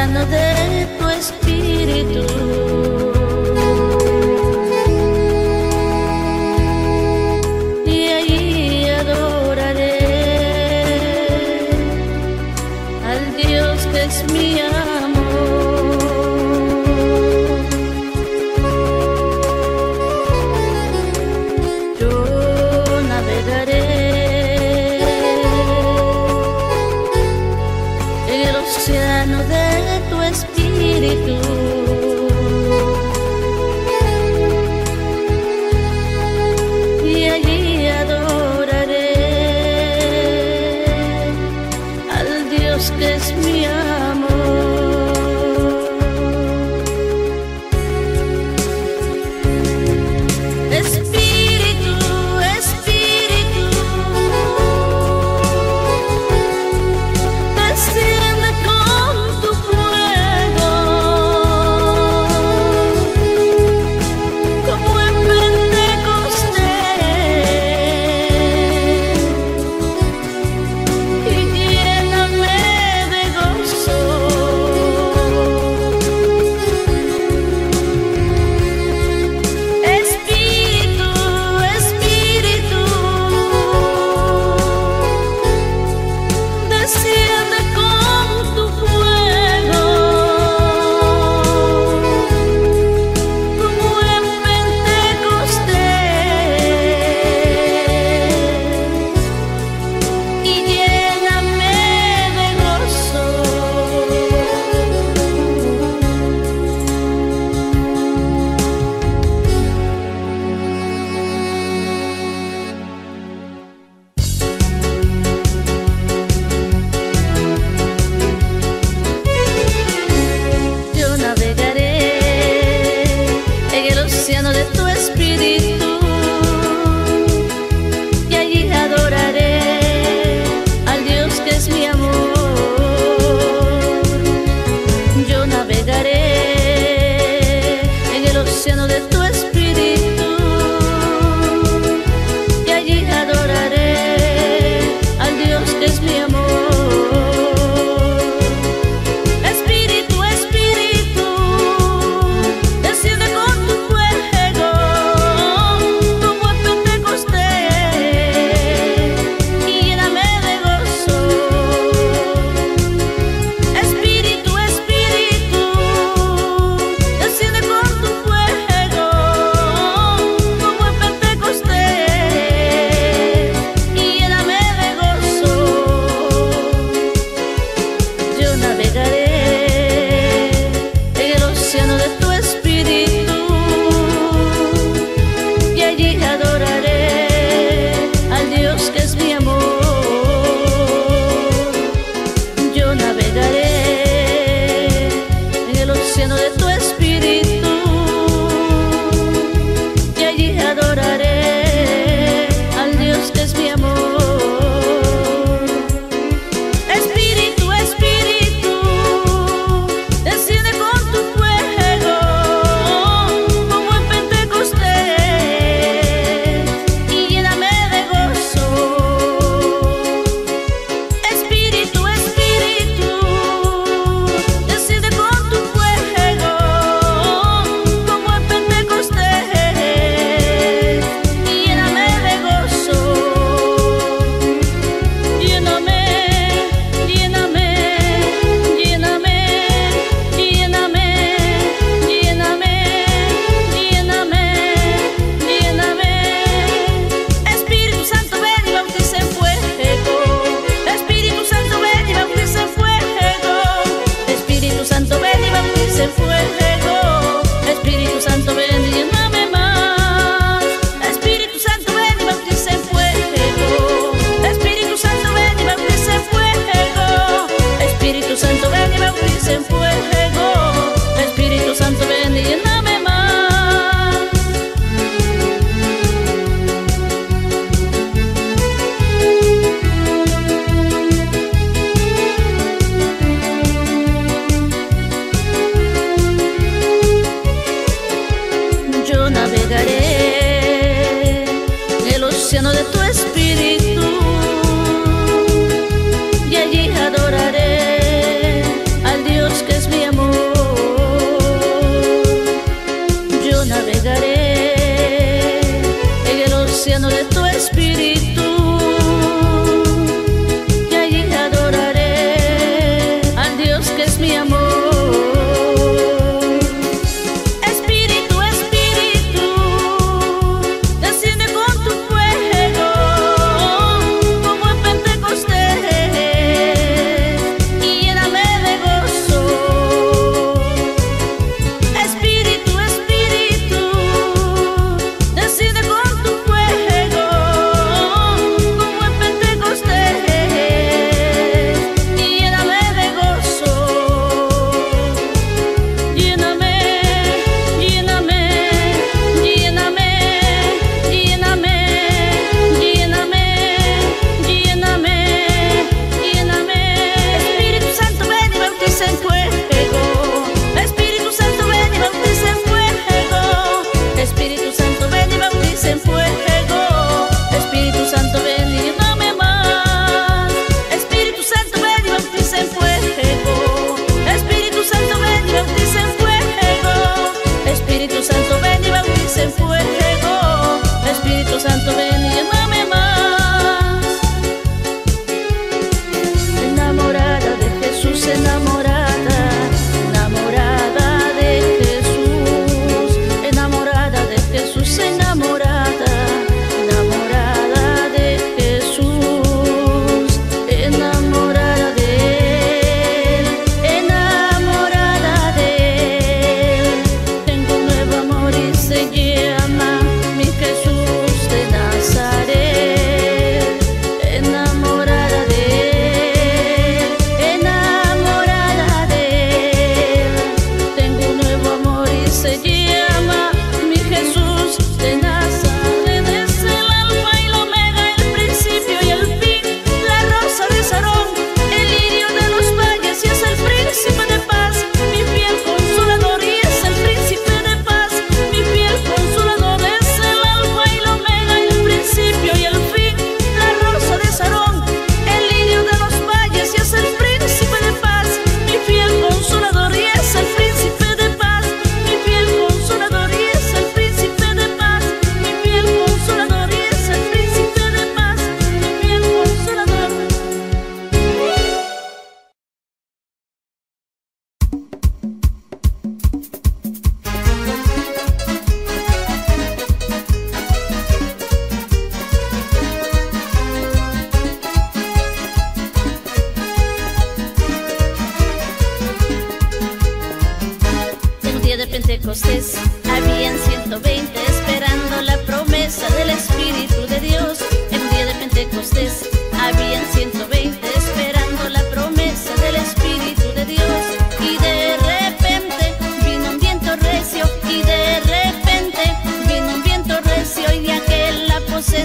océano de tu espíritu. Y allí adoraré al Dios que es mi amor. Yo navegaré en el océano de tu espíritu.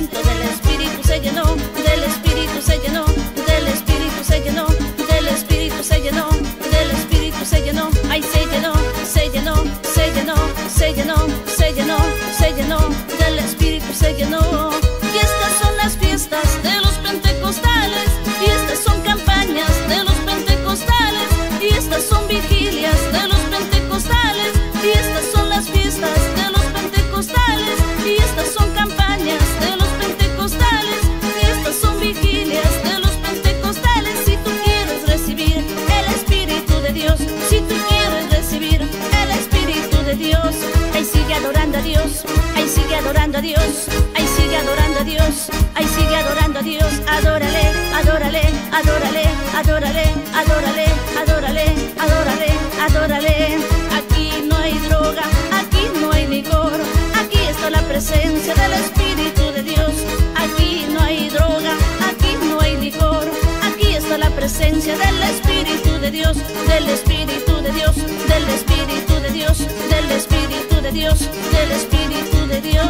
aposento, del Espíritu se llenó, del Espíritu se llenó, del Espíritu se llenó, del Espíritu se llenó, del Espíritu se llenó, ay se llenó, se llenó, se llenó, se llenó, se llenó, se llenó, del Espíritu se llenó. Y estas son las fiestas de los pentecostales, y estas son campañas de los pentecostales, y estas son vigilias de los pentecostales, y estas son las fiestas de los pentecostales, y estas son campañas de los pentecostales, y estas son vigilias de los pentecostales. Si tú quieres recibir el Espíritu de Dios, si tú quieres recibir el Espíritu de Dios, ahí sigue adorando a Dios, ahí sigue adorando a Dios, ahí sigue adorando a Dios, ahí sigue adorando a Dios. Adórale, adórale, adórale, adórale, adórale, adórale, adórale, adórale. Aquí no hay droga, aquí no hay licor, aquí está la presencia del Espíritu de Dios. Aquí no hay droga, aquí no hay licor, aquí está la presencia del Espíritu de Dios, del Espíritu de Dios, del Espíritu de Dios, del Espíritu de Dios, del Espíritu de Dios.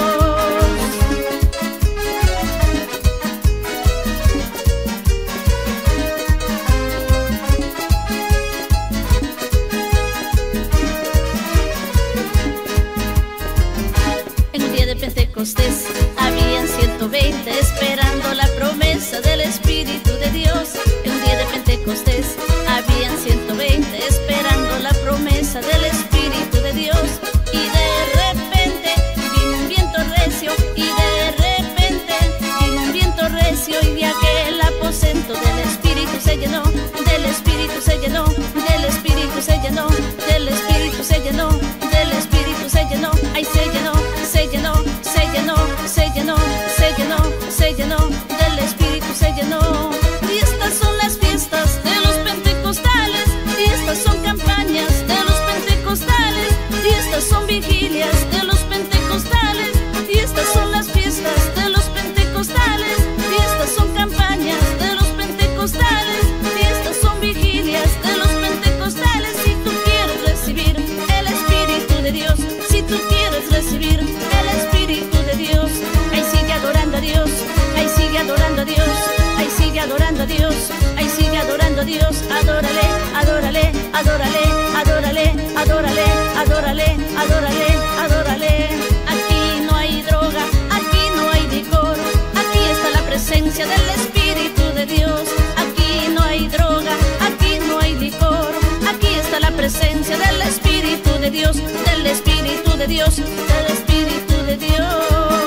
Pentecostés habían 120 esperando la promesa del Espíritu de Dios. En un día de Pentecostés habían 120 esperando la promesa del Espíritu de Dios. Y de repente vino un viento recio, y de repente vino un viento recio, y de aquel aposento del Espíritu se llenó, del Espíritu se llenó, del Espíritu se llenó, del Espíritu se llenó, del Espíritu se llenó, ay se llenó, se llenó, se llenó, se llenó, se llenó, se llenó, del Espíritu se llenó. Y estas son las fiestas de los pentecostales, y estas son campañas de los pentecostales, y estas son vigilias de los pentecostales, y estas son las fiestas de los pentecostales, y estas son campañas de los pentecostales, y estas son vigilias de los pentecostales. Si tú quieres recibir el Espíritu de Dios, si tú quieres recibir el Espíritu de Dios, ahí sigue adorando a Dios, ahí sigue adorando a Dios, ahí sigue adorando a Dios, ahí sigue adorando a Dios. Adórale, adórale, adórale, adórale, adórale, adórale, adórale, adórale. Aquí no hay droga, aquí no hay licor, aquí está la presencia del Espíritu de Dios. Aquí no hay droga, aquí no hay licor, aquí está la presencia del Espíritu de Dios, del Espíritu de Dios, del Espíritu de Dios.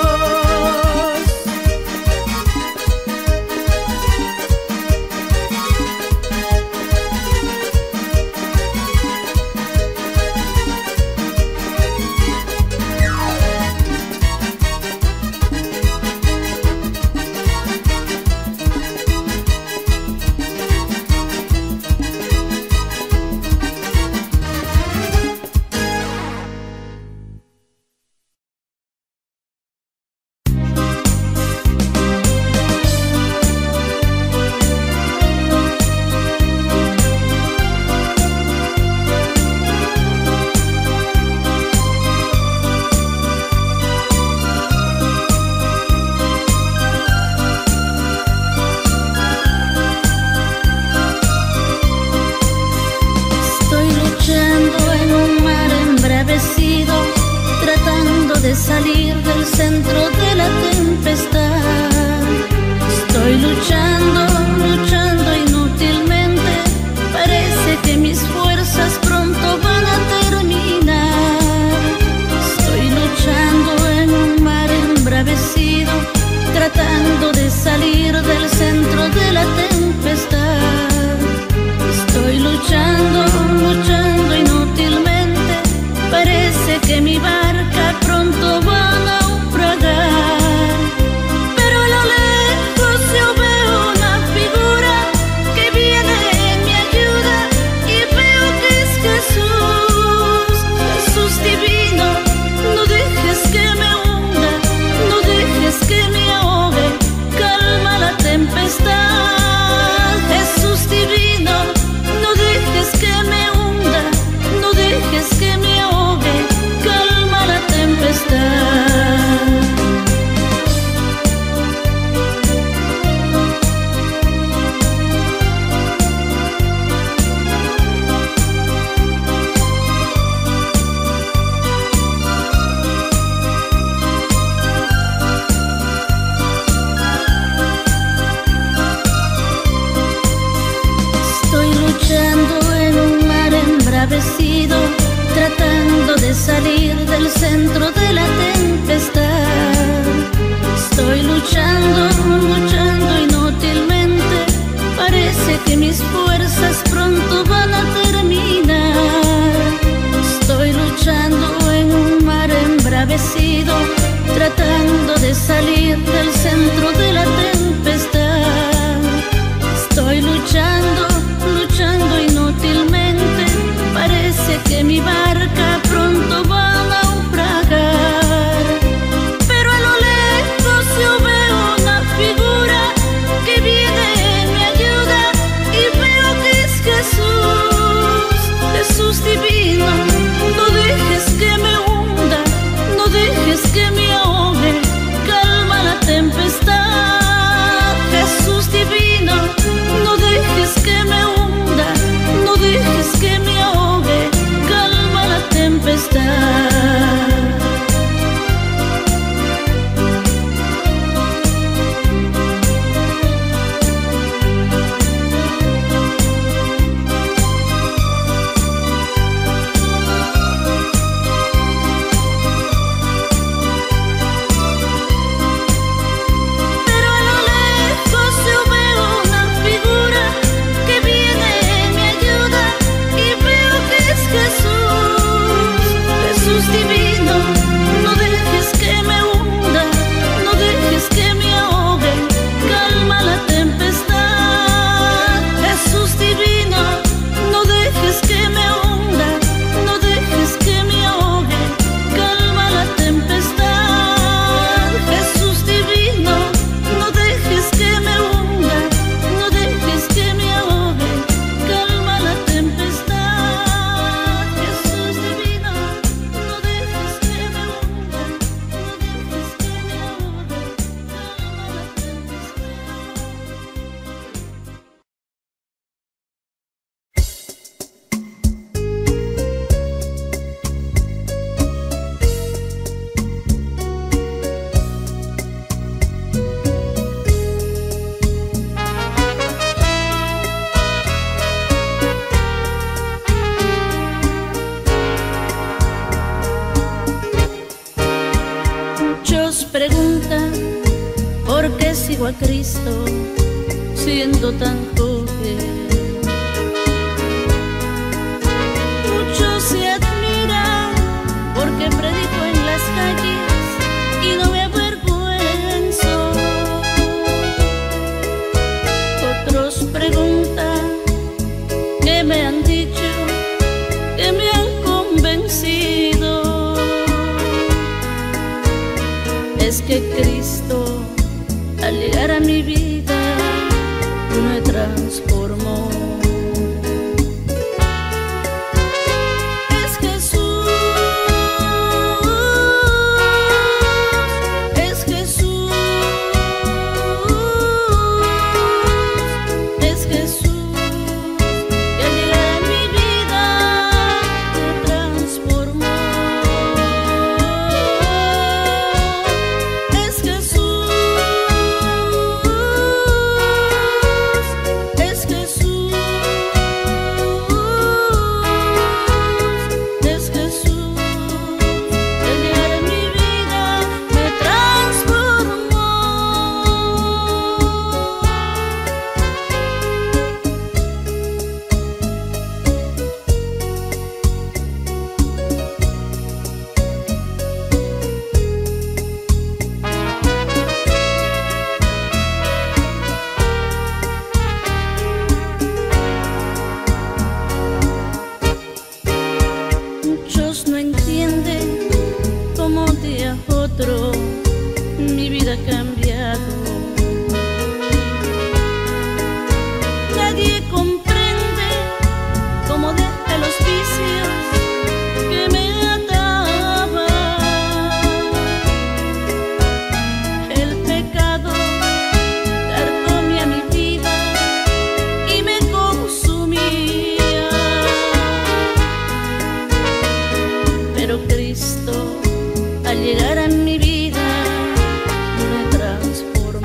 preguntan por qué sigo a Cristo siendo tan joven. Muchos se admiran porque predico en las calles y no me avergüenzo. Otros preguntan qué me han dicho, que me han convencido. Es que Cristo, al llegar a mi vida, me transformó. Es Jesús, es Jesús, es Jesús, que al llegar a mi vida me transformó. Es Jesús, es Jesús, es Jesús, que al llegar a mi vida me transformó. Muchos no entienden cómo un día a otro mi vida ha cambiado. Nadie comprende cómo dejé los vicios que me ataban. El pecado carcomía mi vida y me consumía. Pero Cristo, al llegar a mi vida, me transformó.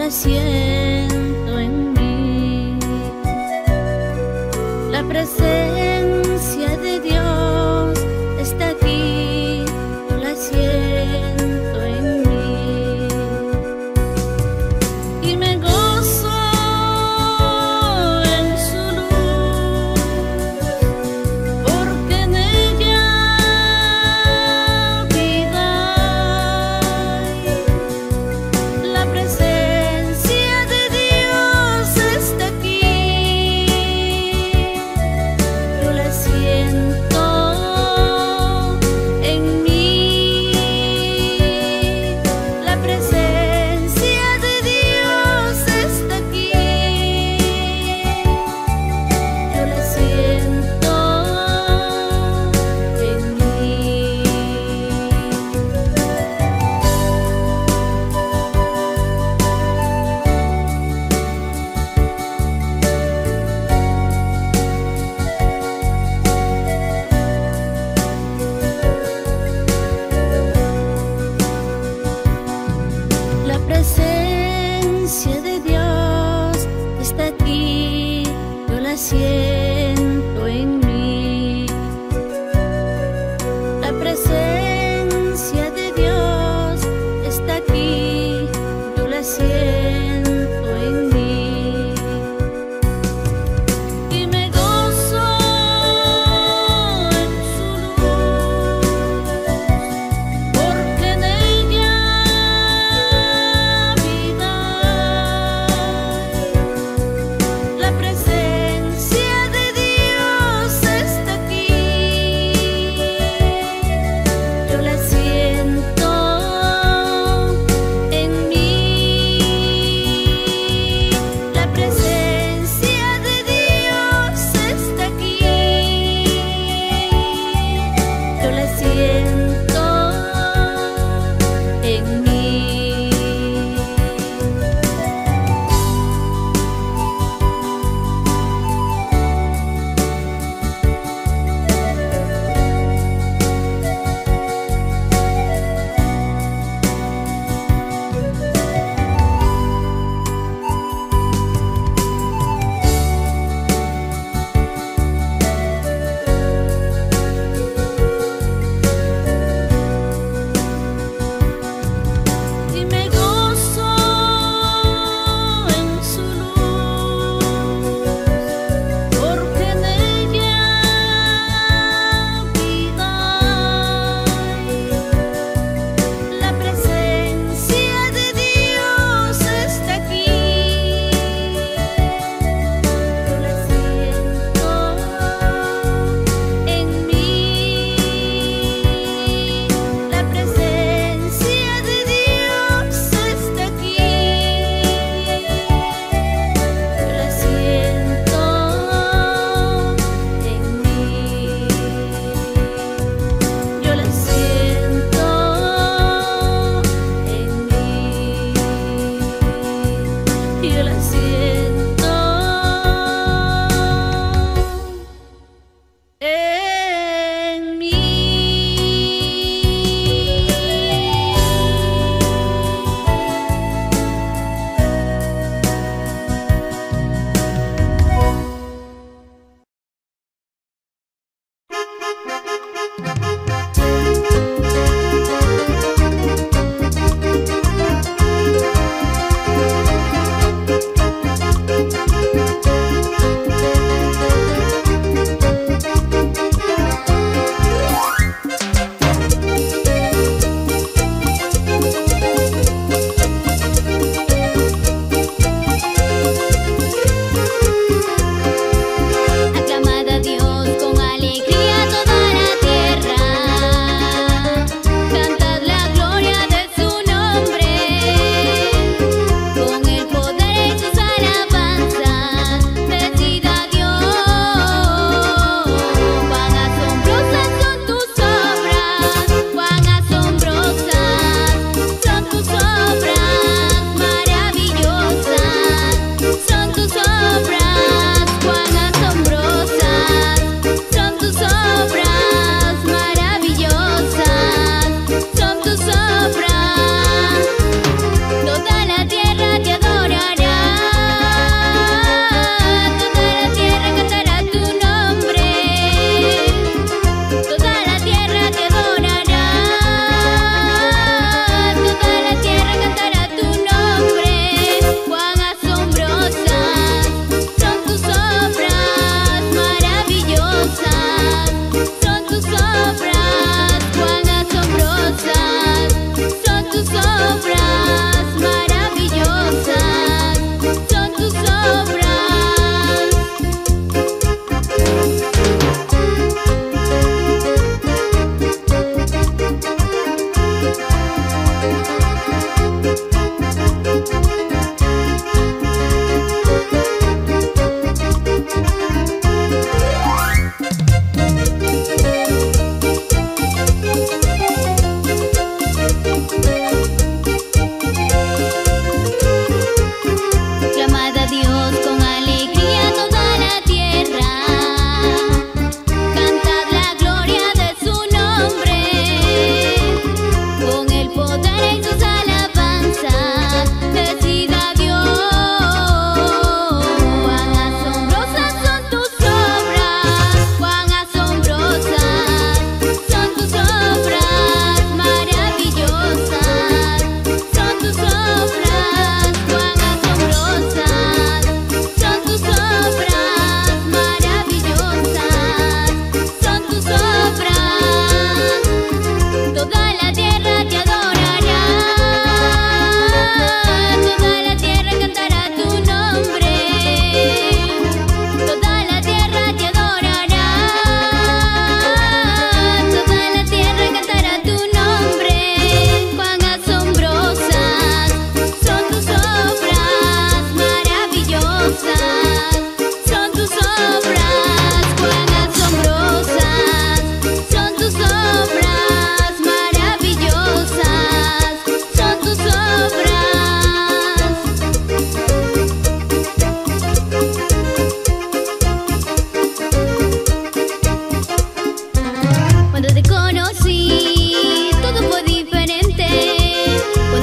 la siento en mí. La presencia de Dios está aquí, yo la siento en mí. Y me gozo en su luz, porque en ella vida hay. La presencia de Dios está aquí,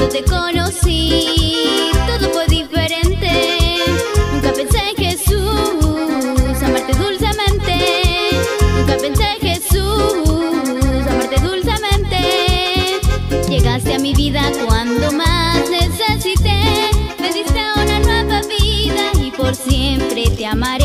Cuando te conocí, todo fue diferente. Nunca pensé en Jesús, amarte dulcemente. Nunca pensé en Jesús, amarte dulcemente. Llegaste a mi vida cuando más necesité. Me diste una nueva vida y por siempre te amaré.